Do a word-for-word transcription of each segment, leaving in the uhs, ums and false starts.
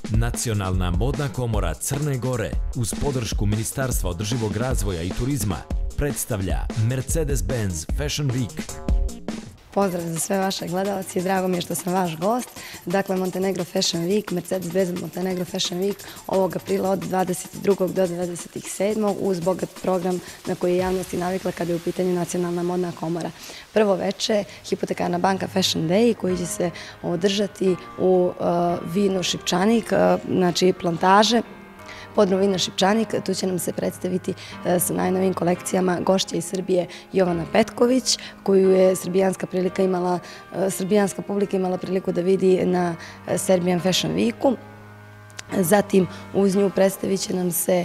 Nacionalna modna komora Crne Gore uz podršku Ministarstva održivog razvoja i turizma predstavlja Mercedes-Benz Fashion Week. Pozdrav za sve vaše gledalci, drago mi je što sam vaš gost. Dakle, Montenegro Fashion Week, Mercedes-Benz Montenegro Fashion Week ovog aprila od dvadeset drugog do dvadeset sedmog uz bogat program na koji je javnosti navikla kada je u pitanju Nacionalna modna komora. Prvo veče, Hipotekarna banka Fashion Day koji će se održati u Vinu Šipčanik, znači plantaže. Podrum Vina Šipčanik, tu će nam se predstaviti sa najnovijim kolekcijama gošća iz Srbije Jovana Petković, koju je srbijanska prilika imala, srbijanska publika imala priliku da vidi na Serbian Fashion Weeku. Zatim uz nju predstavit će nam se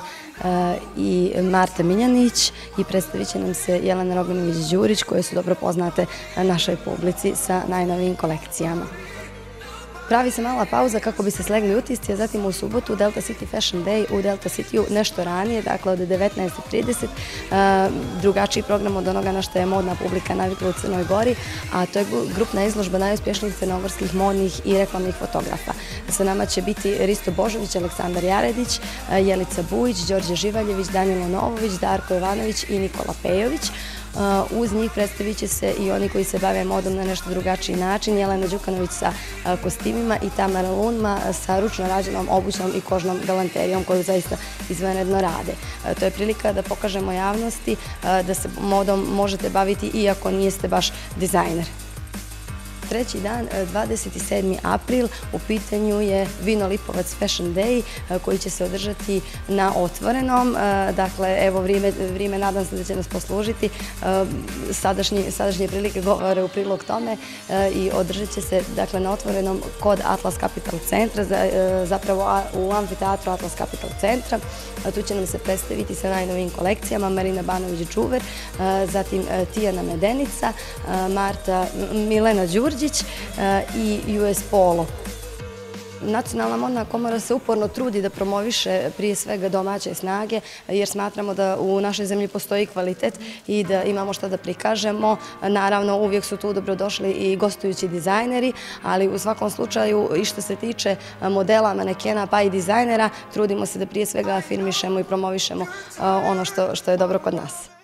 i Marta Miljanić i predstavit će nam se Jelena Roganović-Đurić, koje su dobro poznate našoj publici sa najnovijim kolekcijama. Pravi se mala pauza kako bi se slegli utisci, a zatim u subotu Delta City Fashion Day u Delta City-u nešto ranije, dakle od devetnaest trideset, drugačiji program od onoga na što je modna publika navikla u Crnoj Gori, a to je grupna izložba najuspješnijih crnogorskih modnih i reklamnih fotografa. Sa nama će biti Risto Božović, Aleksandar Jaredić, Jelica Bujić, Đorđe Živaljević, Danilo Novović, Darko Jovanović i Nikola Pejović. Uz njih predstavit će se i oni koji se bave modom na nešto drugačiji način, Jelena Đukanović sa kostimima i Tamara Lunma sa ručno rađenom obućnom i kožnom galanterijom koju zaista izvanredno rade. To je prilika da pokažemo javnosti da se modom možete baviti iako nijeste baš dizajner. Treći dan, dvadeset sedmi april, u pitanju je Vino Lipovac Fashion Day koji će se održati na otvorenom. Dakle, evo vrijeme, nadam se da će nas poslužiti. Sadašnje prilike govore u prilog tome i održat će se na otvorenom kod Atlas Capital centra, zapravo u amfiteatru Atlas Capital centra. Tu će nam se predstaviti sa najnovijim kolekcijama Marina Banović-Đuver, zatim Tijana Medenica, Marta Milena Đurđić i U S Polo. Nacionalna modna komora se uporno trudi da promoviše prije svega domaće snage, jer smatramo da u našoj zemlji postoji kvalitet i da imamo šta da prikažemo. Naravno, uvijek su tu dobrodošli i gostujući dizajneri, ali u svakom slučaju i što se tiče modela, manekena pa i dizajnera, trudimo se da prije svega afirmišemo i promovišemo ono što je dobro kod nas.